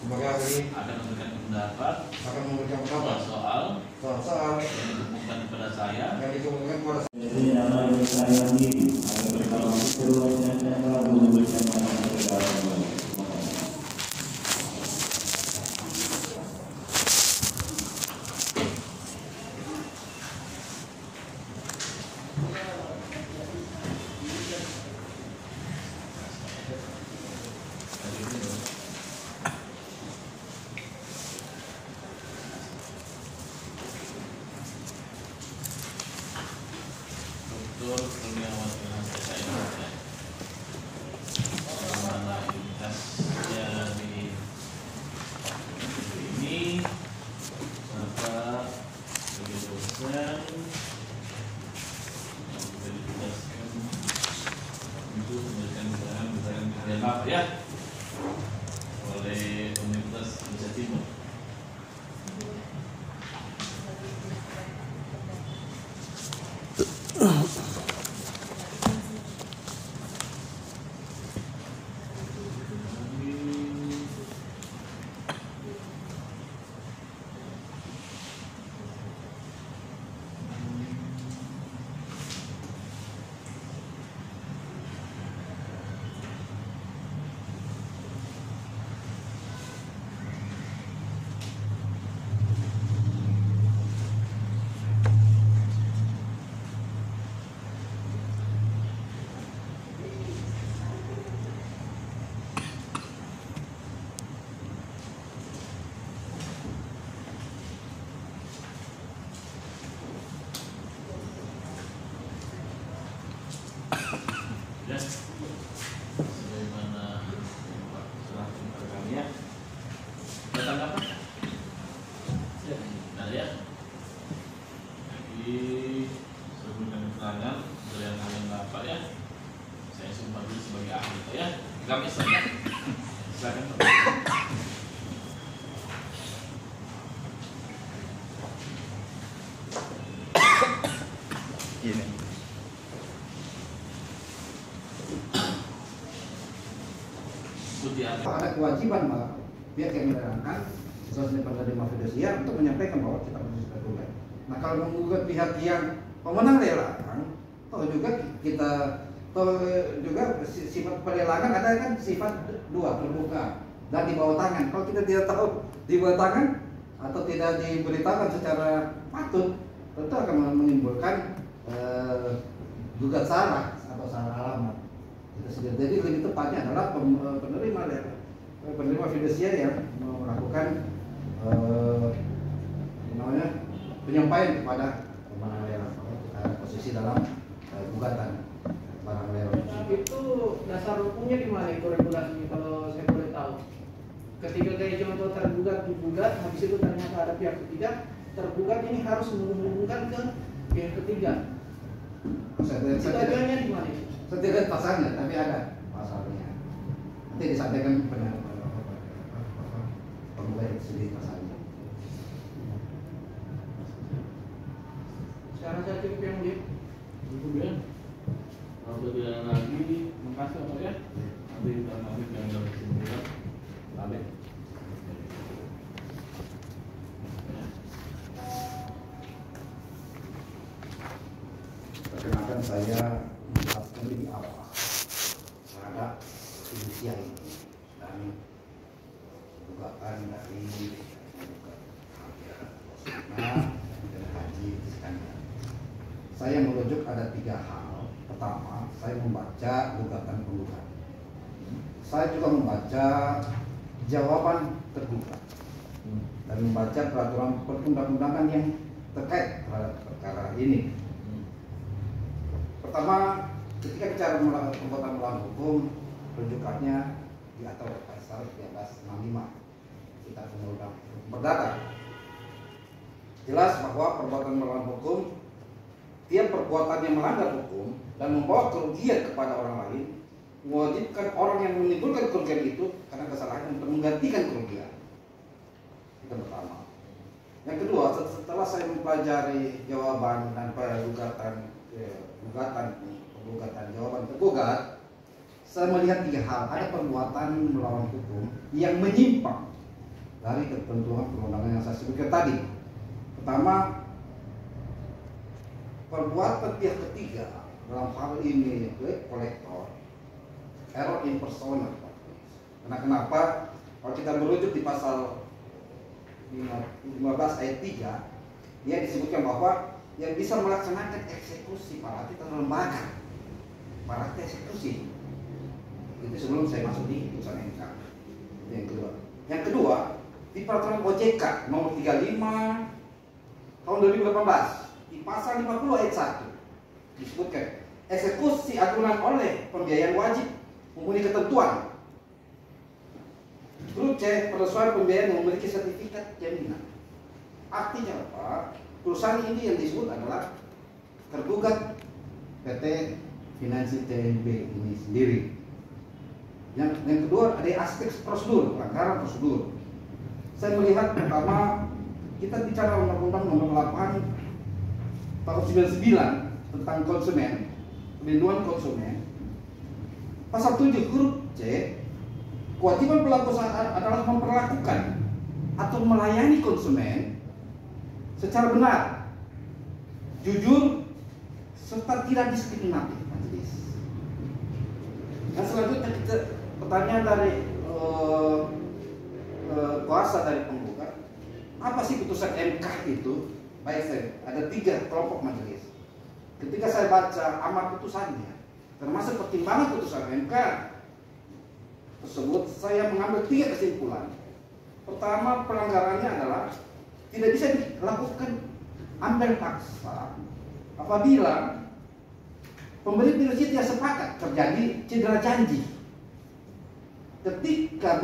sebagai ahli akan memberikan pendapat soal yang ditemukan kepada saya. yang ditemukan kepada saya. Jadi nama yang saya ini akan berkata seluruhnya saya memberikan Dr. Kurniawan Ilham SIM, mana identitasnya di ini serta sebagai dosen yang ditugaskan untuk memberikan keterangan maaf ya oleh Universitas Indonesia Timur. Ya, sebagaimana serah terima kami ya. Datang apa? Nah ya. Jadi sebelum keterangan dari yang Bapak ya, saya sumpah dulu sebagai ahli ya. Kami silakan. Silakan Bapak. Ini. Ada kewajiban pihak yang menerangkan sesuai penerima fidusia untuk menyampaikan bahwa kita bersedia tergugat. Nah kalau menggugat pihak yang pemenang lelang, toh juga kita juga sifat pelelangan ada kan sifat dua terbuka dan di bawah tangan. Kalau kita tidak tahu di bawah tangan atau tidak diberitakan secara patut, tentu akan menimbulkan gugat salah atau salah alamat. Jadi lebih tepatnya adalah penerima fidusia yang melakukan penyampaian kepada pemenang lelang posisi dalam gugatan barang lelang. Itu dasar hukumnya di mana itu regulasinya kalau saya boleh tahu? Ketika kayak contoh tergugat digugat, habis itu ternyata ada pihak ketiga, tergugat ini harus menghubungkan ke pihak ketiga. Tujuannya di mana itu? Saya tidak pasalnya, tapi ada pasalnya. Nanti disampaikan penggugat sendiri pasalnya. Sekarang saya cukup yang dia. Kemudian kalau tidak ada lagi, makasih Pak ya. Nanti kita lanjut yang dari sini balik. Perkenalkan saya menjelaskan lebih awal terhadap fidusia ini dan gugatan dari dan Haji Iskandar. Saya merujuk ada 3 hal. Pertama, saya membaca gugatan penggugat. Saya juga membaca jawaban tergugat dan membaca peraturan perundang-undangan yang terkait terhadap perkara ini. Pertama, ketika bicara perbuatan melawan hukum, rujukannya diatur oleh pasal 1365 Kitab Undang-Undang Perdata. Jelas bahwa perbuatan melawan hukum, tiap perbuatan yang melanggar hukum dan membawa kerugian kepada orang lain, mewajibkan orang yang menimbulkan kerugian itu karena kesalahan untuk menggantikan kerugian. Itu pertama. Yang kedua, setelah saya mempelajari jawaban dan gugatan jawaban tergugat, saya melihat 3 hal. Ada perbuatan melawan hukum yang menyimpang dari ketentuan perundangan yang saya sebutkan tadi. Pertama, perbuatan pihak ketiga dalam hal ini debt collector error in persona. Karena kenapa? Kalau kita merujuk di pasal 15 ayat 3, dia disebutkan bahwa yang bisa melaksanakan eksekusi parati itu lembaga parati eksekusi. Itu sebelum saya masuk di putusan MK. Yang kedua, di peraturan OJK nomor 35 tahun 2018 di pasal 50 ayat 1 disebutkan eksekusi aturan oleh pembiayaan wajib memenuhi ketentuan grup C penyesuaian pembiayaan yang memiliki sertifikat jaminan. Artinya apa? Perusahaan ini yang disebut adalah tergugat PT Finansi TNB ini sendiri. Yang kedua ada aspek prosedur, pelanggaran prosedur. Saya melihat pertama kita bicara Undang-Undang Nomor 8 tahun 99 tentang konsumen, perlindungan konsumen. Pasal 7 huruf C, kewajiban pelaku usaha adalah memperlakukan atau melayani konsumen secara benar, jujur, serta tidak diskriminatif. Majelis. Dan selanjutnya kita pertanyaan dari kuasa dari penggugat, apa sih putusan MK itu? Baik, saya ada 3 kelompok majelis. Ketika saya baca amar putusannya, termasuk pertimbangan putusan MK tersebut, saya mengambil 3 kesimpulan. Pertama, pelanggarannya adalah tidak bisa dilakukan ambil paksa apabila pemberi fidusia tidak sepakat terjadi cedera janji. Ketika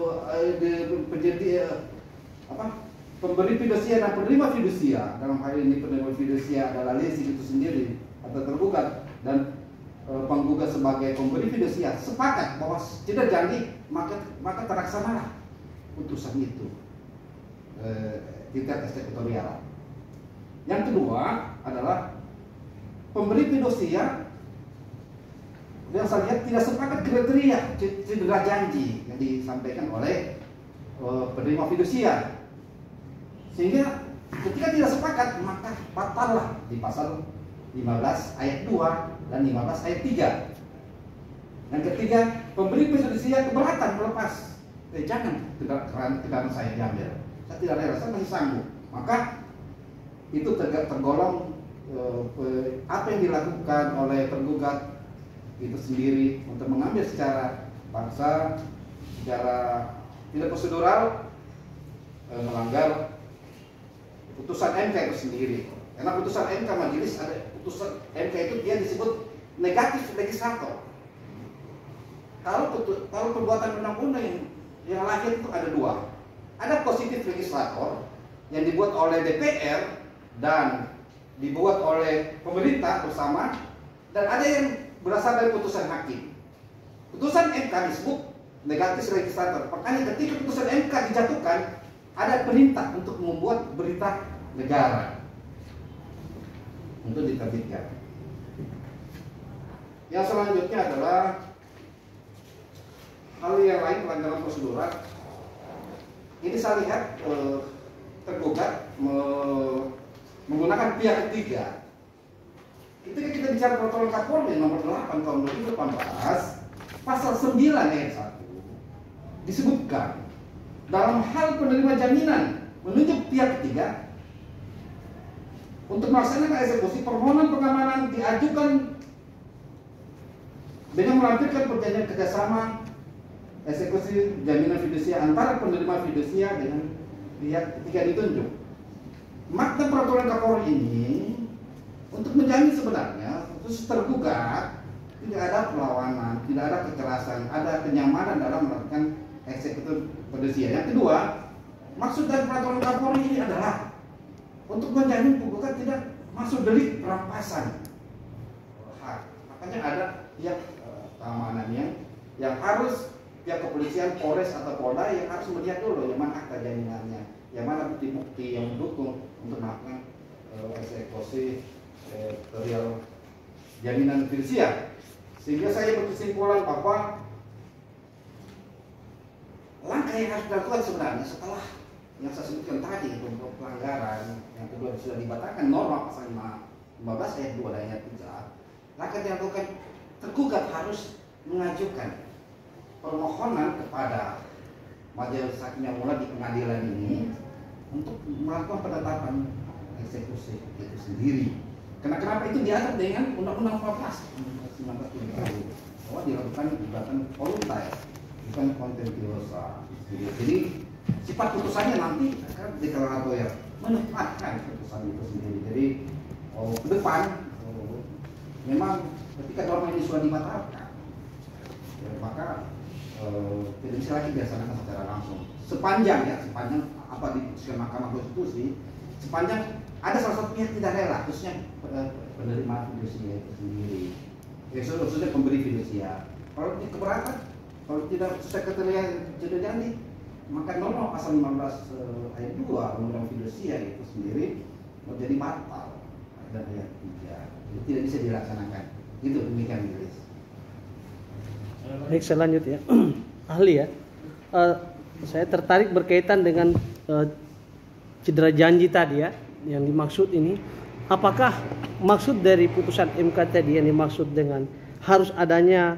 pemberi fidusia dan penerima fidusia, dalam hal ini penerima fidusia adalah lesi itu sendiri atau tergugat, dan penggugat sebagai pemberi fidusia sepakat bahwa tidak janji, maka terlaksanalah putusan itu tingkat eksekutorial. Yang kedua adalah pemberi fidusia yang saya lihat tidak sepakat kriteria cedera janji yang disampaikan oleh penerima fidusia, sehingga ketika tidak sepakat maka batallah di pasal 15 ayat 2 dan 15 ayat 3. Yang ketiga, pemberi fidusia keberatan melepas, jangan kendaraan saya diambil, saya tidak rela, saya masih sanggup, maka itu tergolong apa yang dilakukan oleh tergugat itu sendiri untuk mengambil secara paksa, secara tidak prosedural, melanggar putusan MK itu sendiri. Karena putusan MK majelis, ada putusan MK itu dia disebut negatif legislator. Kalau perbuatan undang-undang yang lahir itu ada 2. Ada positif legislator yang dibuat oleh DPR dan dibuat oleh pemerintah bersama, dan ada yang berasal dari putusan hakim. Putusan MK disebut negatif legislator. Makanya ketika putusan MK dijatuhkan, ada perintah untuk membuat berita negara untuk diterbitkan. Yang selanjutnya adalah hal yang lain, pelanggaran prosedural. Ini saya lihat tergugat menggunakan pihak ketiga. Ketika kita bicara peraturan Kapolri nomor 8 tahun 2018 pasal 9 ayat 1 disebutkan dalam hal penerima jaminan menunjuk pihak ketiga untuk melaksanakan eksekusi, permohonan pengamanan diajukan dengan melampirkan perjanjian kerjasama eksekusi jaminan fidusia antara penerima fidusia dengan pihak ketiga ditunjuk. Makna peraturan Kapolri ini untuk menjamin sebenarnya khusus tergugat tidak ada perlawanan, tidak ada kekerasan, ada kenyamanan dalam melakukan eksekusi fidusia. Yang kedua, maksud dari peraturan Kapolri ini adalah untuk menjamin penggugat tidak masuk delik perampasan hak. Makanya ada pihak keamanan yang harus pihak kepolisian, Polres atau Polda yang harus melihat dulu yang mana akta jaminannya, yang mana bukti-bukti yang mendukung untuk melakukan eksekusi real jaminan fidusia. Sehingga saya berkesimpulan bahwa langkah yang harus dilakukan sebenarnya setelah yang saya sebutkan tadi untuk pelanggaran yang kedua sudah dibatalkan norma pasal 15 ayat 2 dan ayat 3, langkah yang dilakukan tergugat harus mengajukan permohonan kepada majelis hakim yang mulai di pengadilan ini untuk melakukan penetapan eksekusi itu sendiri. Kenapa itu diatur dengan Undang-Undang 19 bahwa dilakukan gugatan voluntaire, bukan contemptuosa. Jadi sifat putusannya nanti akan deklarator yang menempatkan putusan itu sendiri. Jadi ke depan memang ketika norma ini sudah dibatalkan, maka tidak bisa lagi dilaksanakan secara langsung. Sepanjang apa diputuskan Mahkamah Konstitusi, sepanjang ada salah satu pihak tidak rela, khususnya penerima fidusia itu sendiri, khususnya pemberi fidusia. Kalau keberatan, kalau tidak sesuai kriteria sudah janji, maka norma pasal 15 ayat 2 Undang-Undang Fidusia itu sendiri menjadi batal dan ayat 3. Itu tidak bisa dilaksanakan. Itu demikian, Iris. Baik, saya lanjut ya. Ahli ya. Saya tertarik berkaitan dengan cedera janji tadi ya, yang dimaksud ini. Apakah maksud dari putusan MK tadi yang dimaksud dengan harus adanya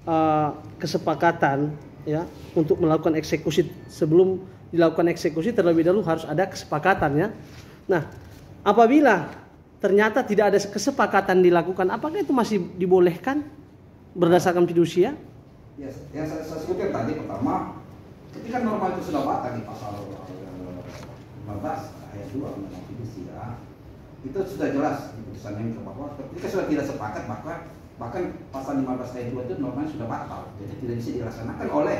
kesepakatan ya untuk melakukan eksekusi, sebelum dilakukan eksekusi terlebih dahulu harus ada kesepakatan ya. Nah, apabila ternyata tidak ada kesepakatan dilakukan, apakah itu masih dibolehkan berdasarkan fidusia? Ya, yang saya sebutkan tadi pertama, ketika norma itu sudah batal di pasal 15 ayat 2 Undang-Undang Fidusia, itu sudah jelas di putusan MK bahwa ketika sudah tidak sepakat, bahkan pasal 15 ayat 2 itu normanya sudah batal, jadi tidak bisa dilaksanakan oleh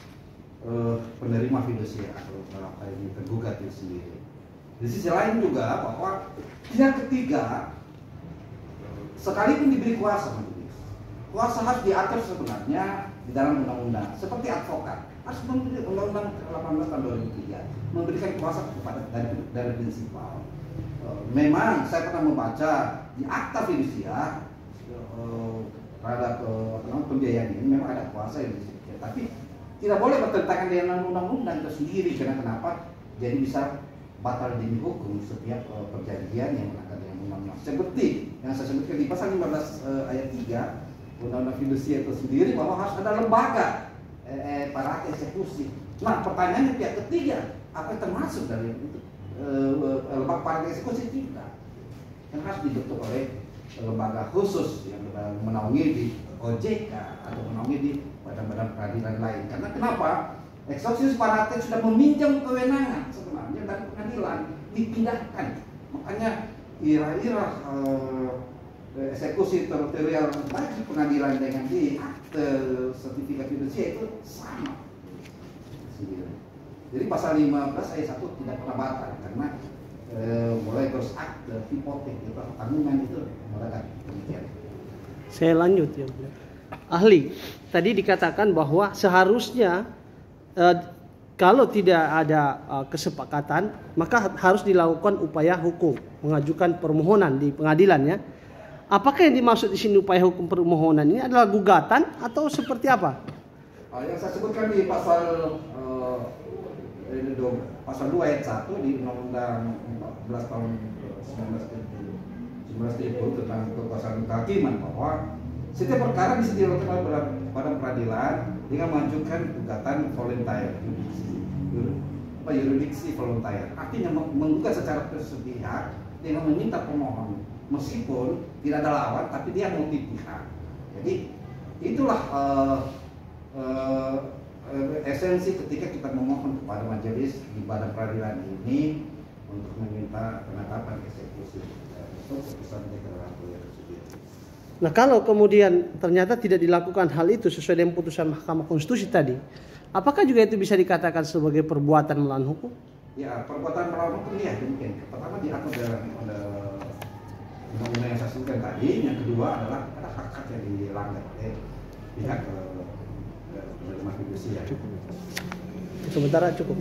penerima fidusia atau dalam hal ini tergugat itu sendiri. Di sisi lain juga bahwa pihak ketiga sekalipun diberi kuasa, kuasa harus diatur sebenarnya di dalam undang-undang, seperti advokat harus memberi undang-undang 18 tahun 2003 memberikan kuasa kepada dari prinsipal. Memang saya pernah membaca di akta fidusia terhadap pembiayaan ini memang ada kuasa yang disebutkan, tapi tidak boleh bertentangan dengan undang-undang itu sendiri. Karena kenapa? Jadi bisa batal demi hukum setiap perjanjian yang melanggar dengan undang-undang. Seperti yang saya sebutkan di pasal 15 ayat 3 Undang-Undang Fidusia itu sendiri bahwa harus ada lembaga para eksekusi. Nah, pertanyaannya pihak ketiga apa yang termasuk dari itu? Lembaga para eksekusi tidak, yang harus dibentuk oleh lembaga khusus yang menaungi di OJK atau menaungi di badan-badan peradilan lain. Karena kenapa? Executus parate sudah meminjam kewenangan sebenarnya dari pengadilan, dipindahkan. Makanya ira-ira eksekusi teritorial bagi pengadilan dengan di akte sertifikat fidusia itu sama. Jadi pasal 15 ayat 1 tidak pernah batal karena mulai terus akte hipotek itu tanggungan itu melekat demikian. Saya lanjut ya. Ahli, tadi dikatakan bahwa seharusnya kalau tidak ada kesepakatan maka harus dilakukan upaya hukum, mengajukan permohonan di pengadilan ya. Apakah yang dimaksud di sini upaya hukum permohonan ini adalah gugatan atau seperti apa? Yang saya sebutkan di pasal 2 ayat 1 di Undang-Undang 14 tahun 1970 tentang kekuasaan kehakiman bahwa setiap perkara bisa dilakukan oleh badan peradilan dengan mengajukan gugatan voluntaire, yuridiksi voluntaire. Artinya menggugat secara bersepihak dengan meminta pemohon meskipun tidak ada lawan, tapi dia multi pihak. Jadi itulah esensi ketika kita memohon kepada majelis di badan peradilan ini untuk meminta penetapan eksekusi untuk putusan deklarator tersebut. Nah, kalau kemudian ternyata tidak dilakukan hal itu sesuai dengan putusan Mahkamah Konstitusi tadi, apakah juga itu bisa dikatakan sebagai perbuatan melawan hukum? Ya, perbuatan melawan hukum ya demikian. Pertama diatur dalam undang-undang yang saya sebutkan tadi. Yang kedua adalah ada hak-hak yang dilanggar oleh pihak penerima fidusia. Cukup. Sementara cukup.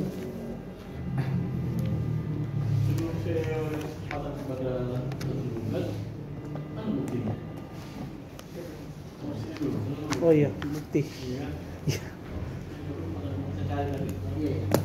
Sebelum saya kesempatan kepada tergugat, kan buktinya. Oh iya, bukti. Iya. sekali lagi. Iya.